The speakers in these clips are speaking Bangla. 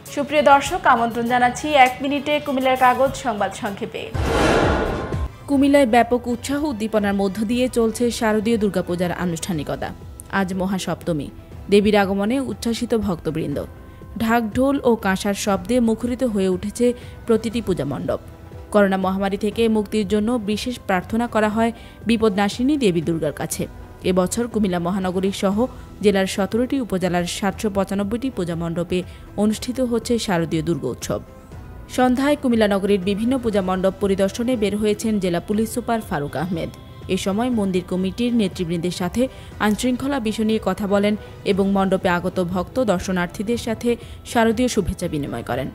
সুপ্রিয় দর্শক, আমন্ত্রণ জানাচ্ছি 1 মিনিটে কুমিল্লার কাগজ সংবাদ সংক্ষেপে। কুমিল্লায় ব্যাপক উৎসাহ উদ্দীপনার মধ্য দিয়ে চলছে শারদীয় দুর্গাপূজার আনুষ্ঠানিকতা। আজ মহাসপ্তমী, দেবীর আগমনে উচ্ছ্বাসিত ভক্তবৃন্দ। ঢাক ঢোল ও কাঁসার শব্দে মুখরিত হয়ে উঠেছে প্রতিটি পূজা মণ্ডপ। করোনা মহামারী থেকে মুক্তির জন্য বিশেষ প্রার্থনা করা হয় বিপদনাশিনী দেবী দুর্গার কাছে। এবছর কুমিল্লা মহানগরী সহ জেলার 17টি উপজেলার 795টি পূজা মণ্ডপে অনুষ্ঠিত হচ্ছে শারদীয় দুর্গোৎসব। সন্ধ্যায় কুমিল্লা নগরীর বিভিন্ন পূজা মণ্ডপ পরিদর্শনে বের হয়েছেন জেলা পুলিশ সুপার ফারুক আহমেদ। এ সময় মন্দির কমিটির নেতৃবৃন্দের সাথে আইনশৃঙ্খলা বিষয় নিয়ে কথা বলেন এবং মণ্ডপে আগত ভক্ত দর্শনার্থীদের সাথে শারদীয় শুভেচ্ছা বিনিময় করেন।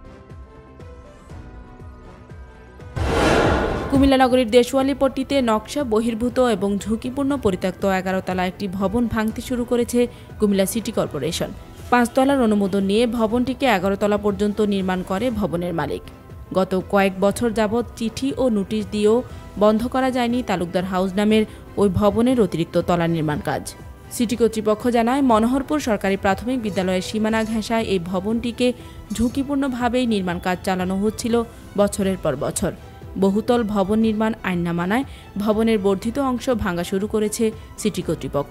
কুমিল্লা নগরীর দেশওয়ালী পট্টিতে নকশা বহির্ভূত এবং ঝুঁকিপূর্ণ পরিত্যক্ত 11 তলা একটি ভবন ভাঙতে শুরু করেছে কুমিল্লা সিটি কর্পোরেশন। 5 তলার অনুমোদন নিয়ে ভবনটিকে 11 তলা পর্যন্ত নির্মাণ করে ভবনের মালিক। গত কয়েক বছর যাবৎ চিঠি ও নোটিশ দিয়েও বন্ধ করা যায়নি তালুকদার হাউস নামের ওই ভবনের অতিরিক্ত তলা নির্মাণ কাজ। সিটি কর্তৃপক্ষ জানায়, মনোহরপুর সরকারি প্রাথমিক বিদ্যালয়ের সীমানা ঘেঁষায় এই ভবনটিকে ঝুঁকিপূর্ণভাবেই নির্মাণ কাজ চালানো হচ্ছিল বছরের পর বছর। বহুতল ভবন নির্মাণ আইন না মানায় ভবনের বর্ধিত অংশ ভাঙা শুরু করেছে সিটি কর্তৃপক্ষ।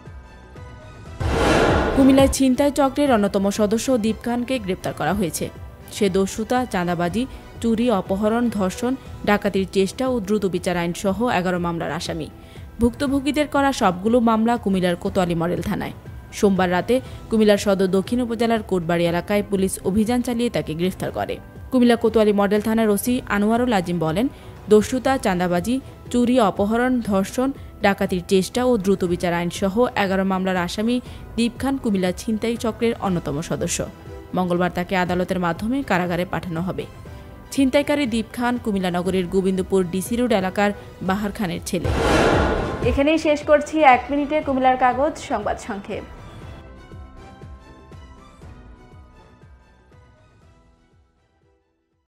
কুমিল্লায় ছিনতাই চক্রের অন্যতম সদস্য দীপ খানকে গ্রেপ্তার করা হয়েছে। সে দস্যুতা, চাঁদাবাজি, চুরি, অপহরণ, ধর্ষণ, ডাকাতির চেষ্টা ও দ্রুত বিচার আইন সহ 11 মামলার আসামি। ভুক্তভোগীদের করা সবগুলো মামলা কুমিল্লার কোতোয়ালি মডেল থানায়। সোমবার রাতে কুমিল্লার সদর দক্ষিণ উপজেলার কোটবাড়ি এলাকায় পুলিশ অভিযান চালিয়ে তাকে গ্রেফতার করে। কুমিল্লা কোতোয়ালি মডেল থানার ওসি আনোয়ারুল আজিম বলেন, দস্যুতা, চাঁদাবাজি, চুরি, অপহরণ, ধর্ষণ, ডাকাতির চেষ্টা ও দ্রুত বিচার আইন সহ 11 মামলার আসামি দীপ খান কুমিল্লা ছিনতাই চক্রের অন্যতম সদস্য। মঙ্গলবার তাকে আদালতের মাধ্যমে কারাগারে পাঠানো হবে। ছিনতাইকারী দীপ খান কুমিল্লা নগরীর গোবিন্দপুর ডিসি রোড এলাকার বাহার খানের ছেলে। এখানেই শেষ করছি 1 মিনিটে কুমিল্লার কাগজ সংবাদ সংক্ষেপ।